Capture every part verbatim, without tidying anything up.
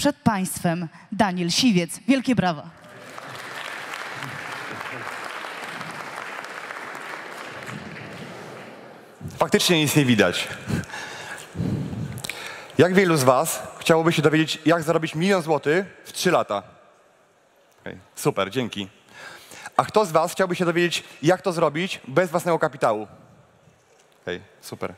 Przed Państwem Daniel Siwiec. Wielkie brawa. Faktycznie nic nie widać. Jak wielu z Was chciałoby się dowiedzieć, jak zarobić milion złotych w trzy lata? Okay, super, dzięki. A kto z Was chciałby się dowiedzieć, jak to zrobić bez własnego kapitału? Okay, super.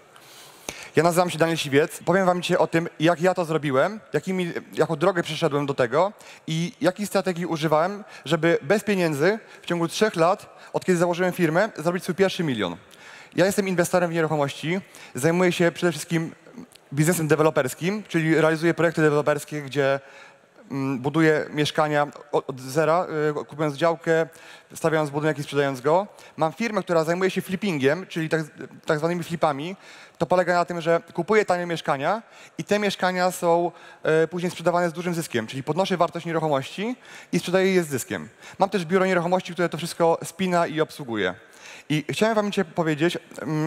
Ja nazywam się Daniel Siwiec. Powiem Wam dzisiaj o tym, jak ja to zrobiłem, jakimi, jaką drogę przeszedłem do tego i jakich strategii używałem, żeby bez pieniędzy w ciągu trzech lat, od kiedy założyłem firmę, zrobić swój pierwszy milion. Ja jestem inwestorem w nieruchomości, zajmuję się przede wszystkim biznesem deweloperskim, czyli realizuję projekty deweloperskie, gdzie mm, buduję mieszkania od, od zera, y, kupując działkę, stawiając budynek i sprzedając go. Mam firmę, która zajmuje się flippingiem, czyli tak, tak zwanymi flipami. To polega na tym, że kupuję tanie mieszkania i te mieszkania są y, później sprzedawane z dużym zyskiem, czyli podnoszę wartość nieruchomości i sprzedaję je z zyskiem. Mam też biuro nieruchomości, które to wszystko spina i obsługuje. I chciałem Wam dzisiaj powiedzieć um,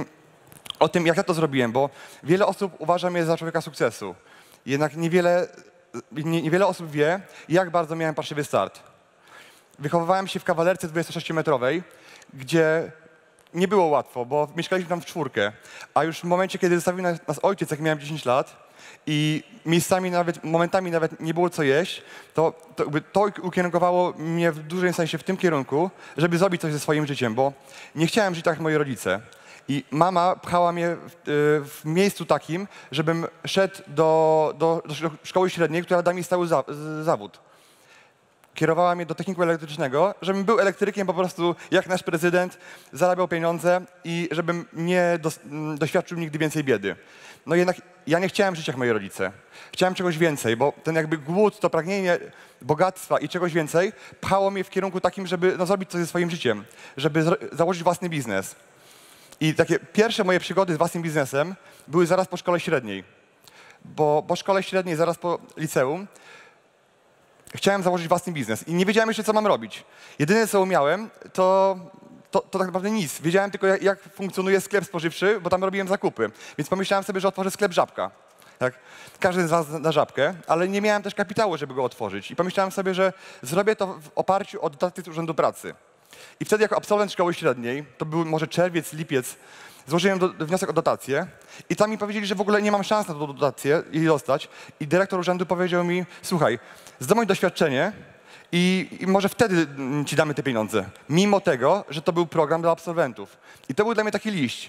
o tym, jak ja to zrobiłem, bo wiele osób uważa mnie za człowieka sukcesu. Jednak niewiele, nie, niewiele osób wie, jak bardzo miałem parszywy start. Wychowywałem się w kawalerce dwudziestosześciometrowej, gdzie nie było łatwo, bo mieszkaliśmy tam w czwórkę. A już w momencie, kiedy zostawił nas, nas ojciec, jak miałem dziesięć lat i miejscami nawet, momentami nawet nie było co jeść, to, to, to ukierunkowało mnie w dużym sensie w tym kierunku, żeby zrobić coś ze swoim życiem, bo nie chciałem żyć tak jak moi rodzice. I mama pchała mnie w, w miejscu takim, żebym szedł do, do, do szkoły średniej, która da mi stały za, zawód. Kierowała mnie do techniku elektrycznego, żebym był elektrykiem po prostu jak nasz prezydent, zarabiał pieniądze i żebym nie dos, doświadczył nigdy więcej biedy. No jednak ja nie chciałem żyć jak moi rodzice. Chciałem czegoś więcej, bo ten jakby głód, to pragnienie bogactwa i czegoś więcej pchało mnie w kierunku takim, żeby no, zrobić coś ze swoim życiem, żeby założyć własny biznes. I takie pierwsze moje przygody z własnym biznesem były zaraz po szkole średniej. Bo po szkole średniej, zaraz po liceum, chciałem założyć własny biznes i nie wiedziałem jeszcze, co mam robić. Jedyne, co umiałem, to, to, to tak naprawdę nic. Wiedziałem tylko, jak, jak funkcjonuje sklep spożywczy, bo tam robiłem zakupy. Więc pomyślałem sobie, że otworzę sklep Żabka. Tak? Każdy z was na Żabkę, ale nie miałem też kapitału, żeby go otworzyć. I pomyślałem sobie, że zrobię to w oparciu o dotację z Urzędu Pracy. I wtedy jako absolwent szkoły średniej, to był może czerwiec, lipiec, złożyłem do, wniosek o dotację i tam mi powiedzieli, że w ogóle nie mam szans na tą dotację i dostać. I dyrektor urzędu powiedział mi, słuchaj, zdobądź doświadczenie i, i może wtedy ci damy te pieniądze. Mimo tego, że to był program dla absolwentów. I to był dla mnie taki liść.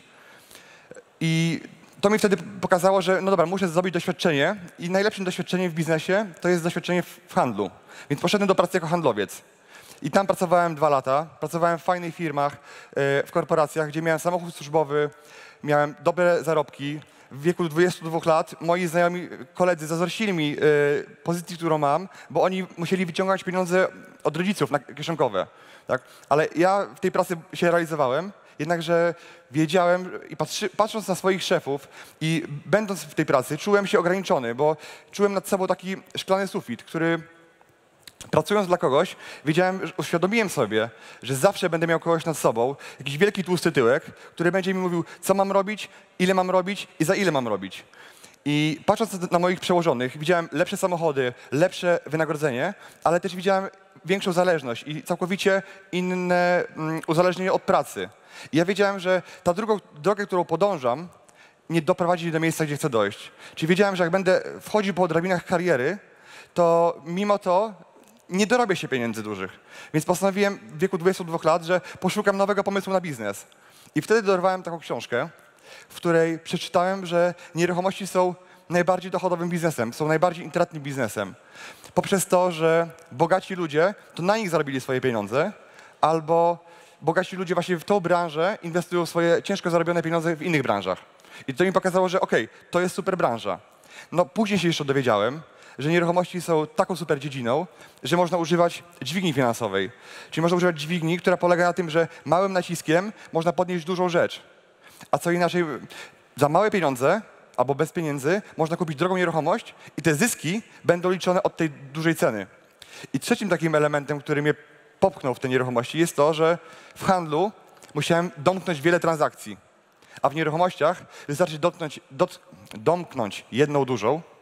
I to mi wtedy pokazało, że no dobra, muszę zrobić doświadczenie i najlepszym doświadczeniem w biznesie to jest doświadczenie w, w handlu. Więc poszedłem do pracy jako handlowiec. I tam pracowałem dwa lata, pracowałem w fajnych firmach, w korporacjach, gdzie miałem samochód służbowy, miałem dobre zarobki. W wieku dwudziestu dwóch lat moi znajomi koledzy zazdrościli mi pozycji, którą mam, bo oni musieli wyciągać pieniądze od rodziców na kieszonkowe. Tak? Ale ja w tej pracy się realizowałem, jednakże wiedziałem i patrzy, patrząc na swoich szefów i będąc w tej pracy, czułem się ograniczony, bo czułem nad sobą taki szklany sufit, który pracując dla kogoś, wiedziałem, uświadomiłem sobie, że zawsze będę miał kogoś nad sobą, jakiś wielki tłusty tyłek, który będzie mi mówił, co mam robić, ile mam robić i za ile mam robić. I patrząc na moich przełożonych, widziałem lepsze samochody, lepsze wynagrodzenie, ale też widziałem większą zależność i całkowicie inne um, uzależnienie od pracy. I ja wiedziałem, że ta drugą drogę, którą podążam, nie doprowadzi mnie do miejsca, gdzie chcę dojść. Czyli wiedziałem, że jak będę wchodził po drabinach kariery, to mimo to nie dorobię się pieniędzy dużych. Więc postanowiłem w wieku dwudziestu dwóch lat, że poszukam nowego pomysłu na biznes. I wtedy dorwałem taką książkę, w której przeczytałem, że nieruchomości są najbardziej dochodowym biznesem, są najbardziej intratnym biznesem. Poprzez to, że bogaci ludzie to na nich zarobili swoje pieniądze, albo bogaci ludzie właśnie w tą branżę inwestują swoje ciężko zarobione pieniądze w innych branżach. I to mi pokazało, że okej, okay, to jest super branża. No później się jeszcze dowiedziałem, że nieruchomości są taką super dziedziną, że można używać dźwigni finansowej. Czyli można używać dźwigni, która polega na tym, że małym naciskiem można podnieść dużą rzecz. A co inaczej, za małe pieniądze albo bez pieniędzy można kupić drogą nieruchomość i te zyski będą liczone od tej dużej ceny. I trzecim takim elementem, który mnie popchnął w te nieruchomości, jest to, że w handlu musiałem domknąć wiele transakcji. A w nieruchomościach wystarczy dotknąć, dot, domknąć jedną dużą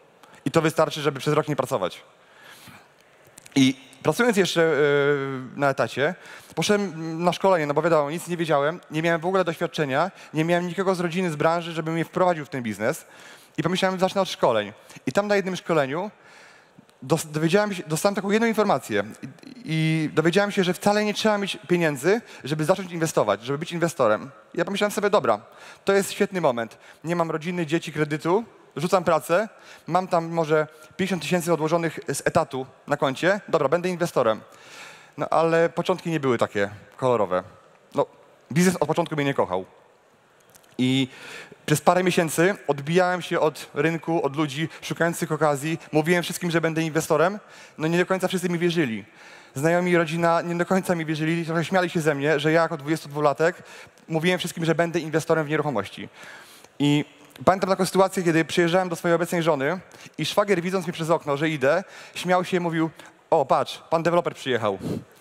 I to wystarczy, żeby przez rok nie pracować. I pracując jeszcze yy, na etacie, poszedłem na szkolenie, no bo wiadomo, nic nie wiedziałem, nie miałem w ogóle doświadczenia, nie miałem nikogo z rodziny, z branży, żeby mnie wprowadził w ten biznes. I pomyślałem, zacznę od szkoleń. I tam na jednym szkoleniu dowiedziałem się, dostałem taką jedną informację i, i dowiedziałem się, że wcale nie trzeba mieć pieniędzy, żeby zacząć inwestować, żeby być inwestorem. I ja pomyślałem sobie, dobra, to jest świetny moment. Nie mam rodziny, dzieci, kredytu, rzucam pracę, mam tam może pięćdziesiąt tysięcy odłożonych z etatu na koncie, dobra, będę inwestorem. No ale początki nie były takie kolorowe. No, biznes od początku mnie nie kochał. I przez parę miesięcy odbijałem się od rynku, od ludzi szukających okazji. Mówiłem wszystkim, że będę inwestorem. No nie do końca wszyscy mi wierzyli. Znajomi i rodzina nie do końca mi wierzyli, trochę śmiali się ze mnie, że ja jako dwudziestodwulatek mówiłem wszystkim, że będę inwestorem w nieruchomości. I pamiętam taką sytuację, kiedy przyjeżdżałem do swojej obecnej żony i szwagier, widząc mnie przez okno, że idę, śmiał się i mówił: o, patrz, pan deweloper przyjechał.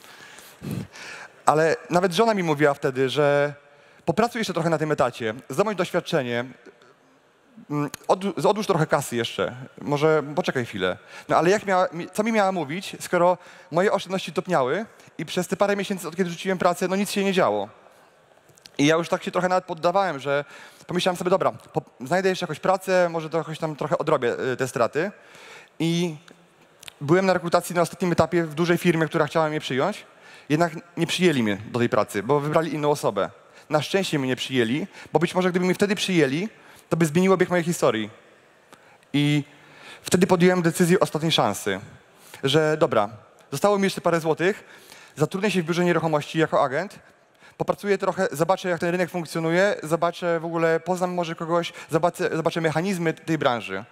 Ale nawet żona mi mówiła wtedy, że popracuj jeszcze trochę na tym etacie, zdobądź doświadczenie, od, odłóż trochę kasy jeszcze, może poczekaj chwilę. No ale jak miała, co mi miała mówić, skoro moje oszczędności topniały i przez te parę miesięcy, od kiedy rzuciłem pracę, no nic się nie działo. I ja już tak się trochę nawet poddawałem, że pomyślałem sobie, dobra, po, znajdę jeszcze jakąś pracę, może to jakoś tam trochę odrobię y, te straty. I byłem na rekrutacji na ostatnim etapie w dużej firmie, która chciała mnie przyjąć, jednak nie przyjęli mnie do tej pracy, bo wybrali inną osobę. Na szczęście mnie nie przyjęli, bo być może gdyby mnie wtedy przyjęli, to by zmieniło bieg mojej historii. I wtedy podjąłem decyzję ostatniej szansy, że dobra, zostało mi jeszcze parę złotych, zatrudnię się w biurze nieruchomości jako agent, popracuję trochę, zobaczę, jak ten rynek funkcjonuje, zobaczę w ogóle, poznam może kogoś, zobaczę, zobaczę mechanizmy tej branży.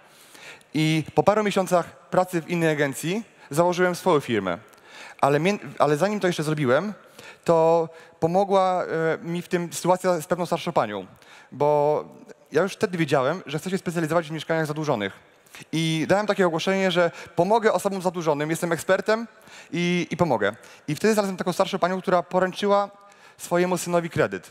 I po paru miesiącach pracy w innej agencji założyłem swoją firmę. Ale, ale zanim to jeszcze zrobiłem, to pomogła mi w tym sytuacja z pewną starszą panią, bo ja już wtedy wiedziałem, że chcę się specjalizować w mieszkaniach zadłużonych. I dałem takie ogłoszenie, że pomogę osobom zadłużonym, jestem ekspertem i, i pomogę. I wtedy znalazłem taką starszą panią, która poręczyła swojemu synowi kredyt.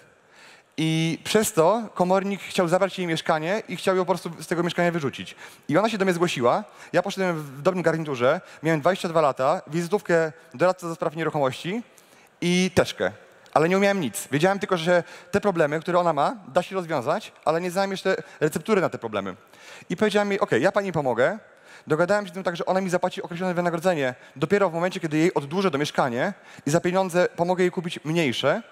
I przez to komornik chciał zabrać jej mieszkanie i chciał ją po prostu z tego mieszkania wyrzucić. I ona się do mnie zgłosiła, ja poszedłem w dobrym garniturze, miałem dwadzieścia dwa lata, wizytówkę doradcy do spraw nieruchomości i teczkę. Ale nie umiałem nic. Wiedziałem tylko, że te problemy, które ona ma, da się rozwiązać, ale nie znałem jeszcze receptury na te problemy. I powiedziałem jej, ok, ja pani pomogę. Dogadałem się z tym tak, że ona mi zapłaci określone wynagrodzenie dopiero w momencie, kiedy jej oddłużę to mieszkanie i za pieniądze pomogę jej kupić mniejsze.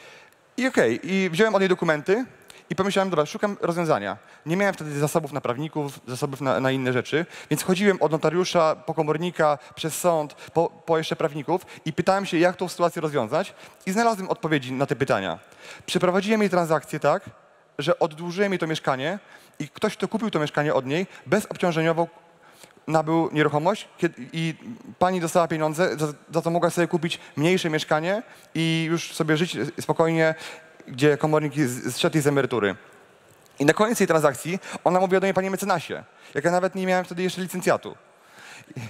I okej, okay, i wziąłem od niej dokumenty i pomyślałem, dobra, szukam rozwiązania. Nie miałem wtedy zasobów na prawników, zasobów na, na inne rzeczy, więc chodziłem od notariusza, po komornika, przez sąd, po, po jeszcze prawników i pytałem się, jak tą sytuację rozwiązać i znalazłem odpowiedzi na te pytania. Przeprowadziłem jej transakcję tak, że oddłużyłem jej to mieszkanie i ktoś, kto kupił to mieszkanie od niej, bezobciążeniowo nabył nieruchomość i pani dostała pieniądze, za, za to mogła sobie kupić mniejsze mieszkanie i już sobie żyć spokojnie, gdzie komornik zszedł z emerytury. I na koniec tej transakcji ona mówiła do mnie, panie mecenasie, jak ja nawet nie miałem wtedy jeszcze licencjatu. I,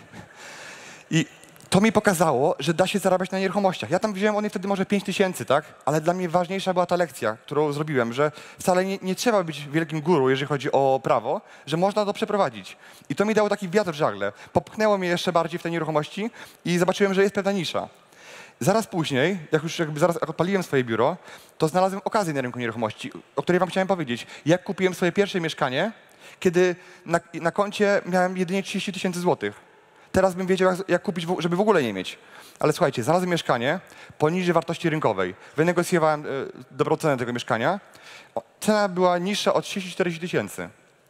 i to mi pokazało, że da się zarabiać na nieruchomościach. Ja tam wziąłem od niej wtedy może pięć tysięcy, tak? Ale dla mnie ważniejsza była ta lekcja, którą zrobiłem, że wcale nie, nie trzeba być wielkim guru, jeżeli chodzi o prawo, że można to przeprowadzić. I to mi dało taki wiatr w żagle. Popchnęło mnie jeszcze bardziej w te nieruchomości i zobaczyłem, że jest pewna nisza. Zaraz później, jak już jakby zaraz jak odpaliłem swoje biuro, to znalazłem okazję na rynku nieruchomości, o której wam chciałem powiedzieć. Jak kupiłem swoje pierwsze mieszkanie, kiedy na, na koncie miałem jedynie trzydzieści tysięcy złotych. Teraz bym wiedział, jak, jak kupić, żeby w ogóle nie mieć. Ale słuchajcie, znalazłem mieszkanie poniżej wartości rynkowej. Wynegocjowałem y, dobrą cenę tego mieszkania. O, cena była niższa od trzydziestu czterech tysięcy.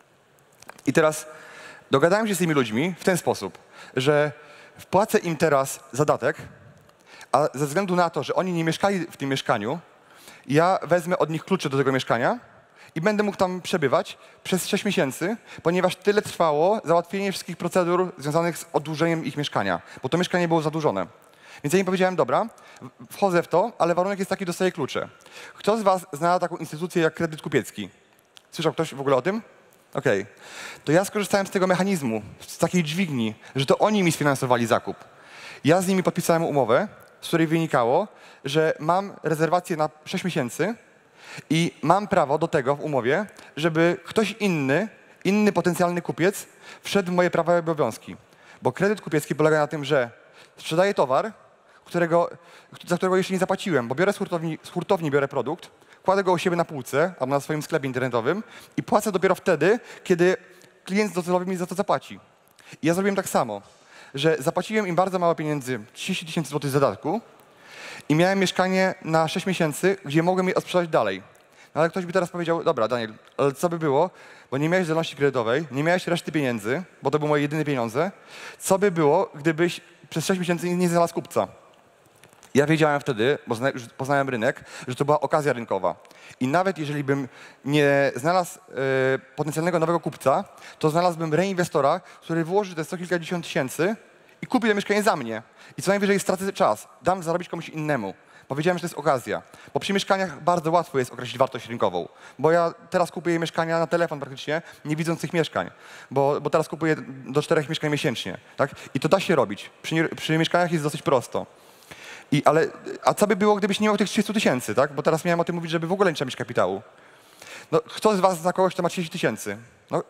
I teraz dogadałem się z tymi ludźmi w ten sposób, że wpłacę im teraz zadatek, a ze względu na to, że oni nie mieszkali w tym mieszkaniu, ja wezmę od nich klucze do tego mieszkania i będę mógł tam przebywać przez sześć miesięcy, ponieważ tyle trwało załatwienie wszystkich procedur związanych z oddłużeniem ich mieszkania, bo to mieszkanie było zadłużone. Więc ja im powiedziałem, dobra, wchodzę w to, ale warunek jest taki, dostaję klucze. Kto z was zna taką instytucję jak kredyt kupiecki? Słyszał ktoś w ogóle o tym? Okej. Okay. To ja skorzystałem z tego mechanizmu, z takiej dźwigni, że to oni mi sfinansowali zakup. Ja z nimi podpisałem umowę, z której wynikało, że mam rezerwację na sześć miesięcy i mam prawo do tego w umowie, żeby ktoś inny inny potencjalny kupiec wszedł w moje prawa i obowiązki. Bo kredyt kupiecki polega na tym, że sprzedaję towar, którego, za którego jeszcze nie zapłaciłem, bo biorę z hurtowni, z hurtowni biorę produkt, kładę go u siebie na półce albo na swoim sklepie internetowym i płacę dopiero wtedy, kiedy klient docelowy mi za to zapłaci. I ja zrobiłem tak samo, że zapłaciłem im bardzo mało pieniędzy, trzydzieści tysięcy złotych z zadatku i miałem mieszkanie na sześć miesięcy, gdzie mogłem je odsprzedać dalej. No ale ktoś by teraz powiedział, dobra Daniel, ale co by było, bo nie miałeś zdolności kredytowej, nie miałeś reszty pieniędzy, bo to były moje jedyne pieniądze, co by było, gdybyś przez sześć miesięcy nie znalazł kupca? Ja wiedziałem wtedy, bo zna, już poznałem rynek, że to była okazja rynkowa. I nawet jeżeli bym nie znalazł y, potencjalnego nowego kupca, to znalazłbym reinwestora, który włoży te sto kilkadziesiąt tysięcy i kupi to mieszkanie za mnie. I co najwyżej stracę czas, dam zarobić komuś innemu. Powiedziałem, że to jest okazja. Bo przy mieszkaniach bardzo łatwo jest określić wartość rynkową. Bo ja teraz kupuję mieszkania na telefon praktycznie, nie widząc tych mieszkań. Bo, bo teraz kupuję do czterech mieszkań miesięcznie. Tak? I to da się robić. Przy, przy mieszkaniach jest dosyć prosto. I, ale, a co by było, gdybyś nie miał tych trzydziestu tysięcy, tak? Bo teraz miałem o tym mówić, żeby w ogóle nie trzeba mieć kapitału. No, kto z was zna kogoś, kto ma trzydzieści tysięcy? No,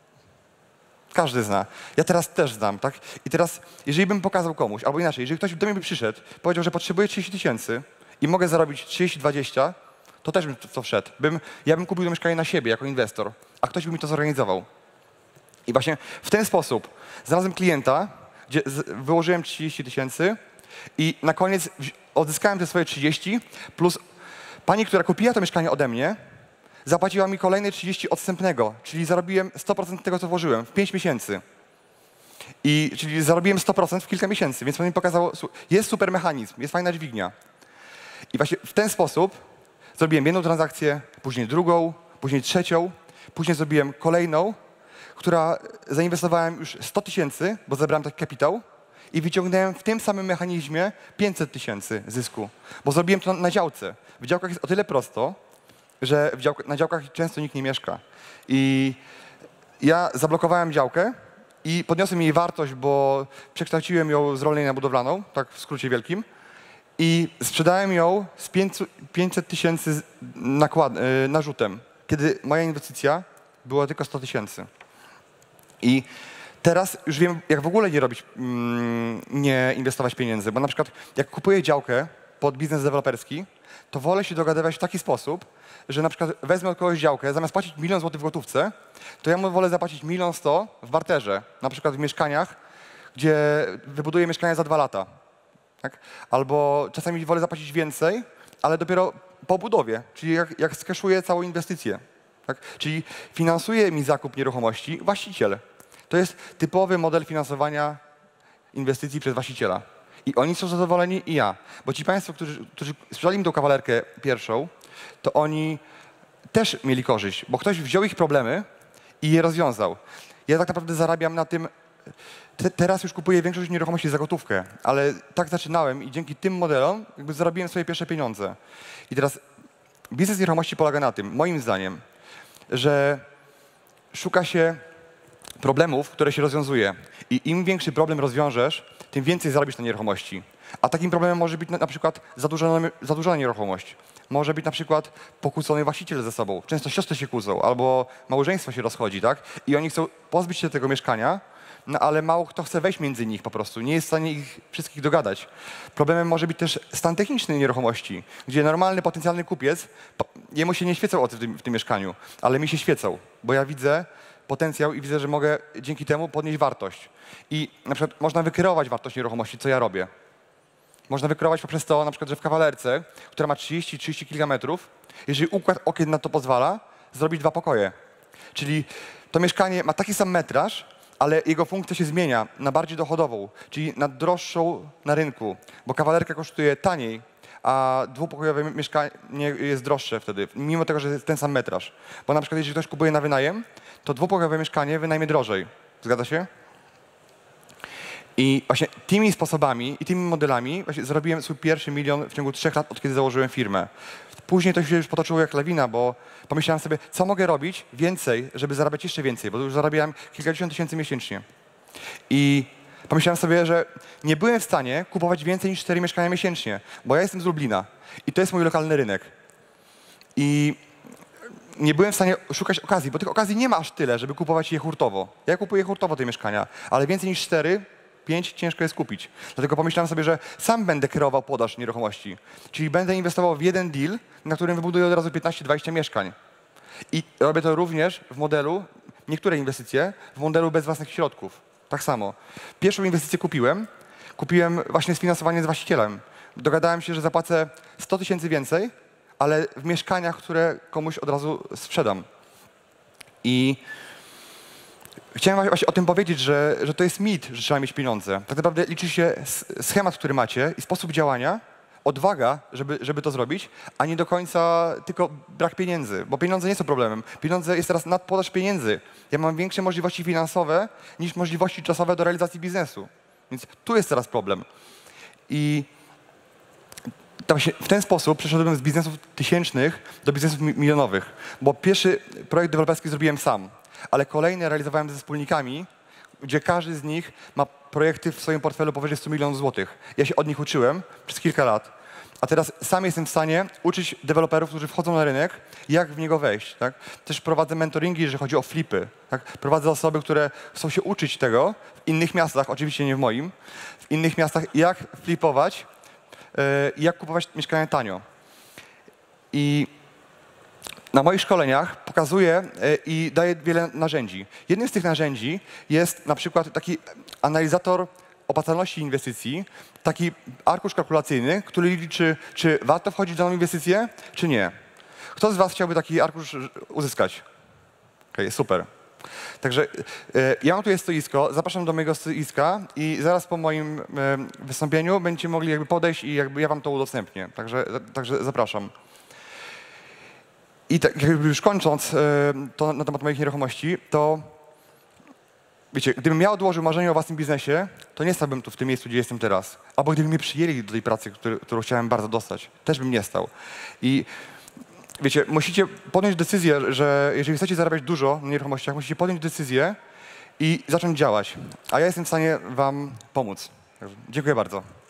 każdy zna. Ja teraz też znam, tak? I teraz, jeżeli bym pokazał komuś, albo inaczej, jeżeli ktoś do mnie by przyszedł, powiedział, że potrzebuje trzydzieści tysięcy i mogę zarobić trzydzieści dwadzieścia, to też bym w to wszedł. Bym, ja bym kupił to mieszkanie na siebie jako inwestor, a ktoś by mi to zorganizował. I właśnie w ten sposób znalazłem klienta, gdzie wyłożyłem trzydzieści tysięcy, i na koniec odzyskałem te swoje trzydzieści, plus pani, która kupiła to mieszkanie ode mnie, zapłaciła mi kolejne trzydzieści odstępnego, czyli zarobiłem sto procent tego, co włożyłem w pięć miesięcy. I, czyli zarobiłem sto procent w kilka miesięcy, więc to mi pokazało, jest super mechanizm, jest fajna dźwignia. I właśnie w ten sposób zrobiłem jedną transakcję, później drugą, później trzecią, później zrobiłem kolejną, która zainwestowałem już sto tysięcy, bo zebrałem taki kapitał, i wyciągnąłem w tym samym mechanizmie pięćset tysięcy zysku, bo zrobiłem to na działce. W działkach jest o tyle prosto, że w działk na działkach często nikt nie mieszka. I ja zablokowałem działkę i podniosłem jej wartość, bo przekształciłem ją z rolnej na budowlaną, tak w skrócie wielkim, i sprzedałem ją z pięćset tysięcy narzutem, kiedy moja inwestycja była tylko sto tysięcy. I teraz już wiem, jak w ogóle nie robić, mm, nie inwestować pieniędzy, bo na przykład jak kupuję działkę pod biznes deweloperski, to wolę się dogadywać w taki sposób, że na przykład wezmę od kogoś działkę, zamiast płacić milion złotych w gotówce, to ja mu wolę zapłacić milion sto w barterze, na przykład w mieszkaniach, gdzie wybuduję mieszkania za dwa lata. Tak? Albo czasami wolę zapłacić więcej, ale dopiero po budowie, czyli jak, jak skeszuję całą inwestycję. Tak? Czyli finansuje mi zakup nieruchomości właściciel. To jest typowy model finansowania inwestycji przez właściciela. I oni są zadowoleni i ja. Bo ci państwo, którzy, którzy sprzedali mi tą kawalerkę pierwszą, to oni też mieli korzyść, bo ktoś wziął ich problemy i je rozwiązał. Ja tak naprawdę zarabiam na tym, te, teraz już kupuję większość nieruchomości za gotówkę, ale tak zaczynałem i dzięki tym modelom jakby zarobiłem swoje pierwsze pieniądze. I teraz biznes nieruchomości polega na tym, moim zdaniem, że szuka się problemów, które się rozwiązuje. I im większy problem rozwiążesz, tym więcej zarobisz na nieruchomości. A takim problemem może być na, na przykład zadłużona, zadłużona nieruchomość. Może być na przykład pokłócony właściciel ze sobą. Często siostry się kłócą, albo małżeństwo się rozchodzi, tak? I oni chcą pozbyć się tego mieszkania, no ale mało kto chce wejść między nich po prostu. Nie jest w stanie ich wszystkich dogadać. Problemem może być też stan techniczny nieruchomości, gdzie normalny potencjalny kupiec, jemu się nie świecą oczy w tym, w tym mieszkaniu, ale mi się świecą, bo ja widzę potencjał i widzę, że mogę dzięki temu podnieść wartość. I na przykład można wykreować wartość nieruchomości, co ja robię. Można wykreować poprzez to, na przykład, że w kawalerce, która ma trzydzieści trzydzieści kilka metrów, jeżeli układ okien na to pozwala, zrobić dwa pokoje. Czyli to mieszkanie ma taki sam metraż, ale jego funkcja się zmienia na bardziej dochodową, czyli na droższą na rynku, bo kawalerka kosztuje taniej, a dwupokojowe mieszkanie jest droższe wtedy, mimo tego, że jest ten sam metraż. Bo na przykład jeżeli ktoś kupuje na wynajem, to dwupokojowe mieszkanie wynajmie drożej. Zgadza się? I właśnie tymi sposobami i tymi modelami właśnie zrobiłem swój pierwszy milion w ciągu trzech lat, od kiedy założyłem firmę. Później to się już potoczyło jak lawina, bo pomyślałem sobie, co mogę robić więcej, żeby zarabiać jeszcze więcej, bo już zarabiałem kilkadziesiąt tysięcy miesięcznie. I pomyślałem sobie, że nie byłem w stanie kupować więcej niż cztery mieszkania miesięcznie, bo ja jestem z Lublina i to jest mój lokalny rynek. I nie byłem w stanie szukać okazji, bo tych okazji nie ma aż tyle, żeby kupować je hurtowo. Ja kupuję hurtowo te mieszkania, ale więcej niż cztery, pięć ciężko jest kupić. Dlatego pomyślałem sobie, że sam będę kreował podaż nieruchomości. Czyli będę inwestował w jeden deal, na którym wybuduję od razu piętnaście dwadzieścia mieszkań. I robię to również w modelu, niektóre inwestycje, w modelu bez własnych środków. Tak samo. Pierwszą inwestycję kupiłem, kupiłem właśnie sfinansowanie z właścicielem. Dogadałem się, że zapłacę sto tysięcy więcej, ale w mieszkaniach, które komuś od razu sprzedam. I chciałem właśnie o tym powiedzieć, że, że to jest mit, że trzeba mieć pieniądze. Tak naprawdę liczy się schemat, który macie i sposób działania, odwaga, żeby, żeby to zrobić, a nie do końca tylko brak pieniędzy, bo pieniądze nie są problemem. Pieniądze jest teraz nadpodaż pieniędzy. Ja mam większe możliwości finansowe niż możliwości czasowe do realizacji biznesu. Więc tu jest teraz problem. I to właśnie w ten sposób przeszedłem z biznesów tysięcznych do biznesów mi- milionowych, bo pierwszy projekt deweloperski zrobiłem sam, ale kolejne realizowałem ze wspólnikami, gdzie każdy z nich ma projekty w swoim portfelu powyżej stu milionów złotych. Ja się od nich uczyłem przez kilka lat, a teraz sam jestem w stanie uczyć deweloperów, którzy wchodzą na rynek, jak w niego wejść. Tak? Też prowadzę mentoringi, jeżeli chodzi o flipy. Tak? Prowadzę osoby, które chcą się uczyć tego w innych miastach, oczywiście nie w moim, w innych miastach, jak flipować i jak kupować mieszkania tanio. I na moich szkoleniach pokazuję i daję wiele narzędzi. Jednym z tych narzędzi jest na przykład taki analizator opłacalności inwestycji, taki arkusz kalkulacyjny, który liczy, czy warto wchodzić w daną inwestycję, czy nie. Kto z was chciałby taki arkusz uzyskać? Okej, super. Także e, ja mam tutaj stoisko, zapraszam do mojego stoiska i zaraz po moim e, wystąpieniu będziecie mogli jakby podejść i jakby ja wam to udostępnię. Także, także zapraszam. I tak jakby już kończąc e, to na temat moich nieruchomości, to wiecie, gdybym ja odłożył marzenie o własnym biznesie, to nie stałbym tu w tym miejscu, gdzie jestem teraz. Albo gdyby mnie przyjęli do tej pracy, który, którą chciałem bardzo dostać, też bym nie stał. I wiecie, musicie podjąć decyzję, że jeżeli chcecie zarabiać dużo na nieruchomościach, musicie podjąć decyzję i zacząć działać. A ja jestem w stanie wam pomóc. Dziękuję bardzo.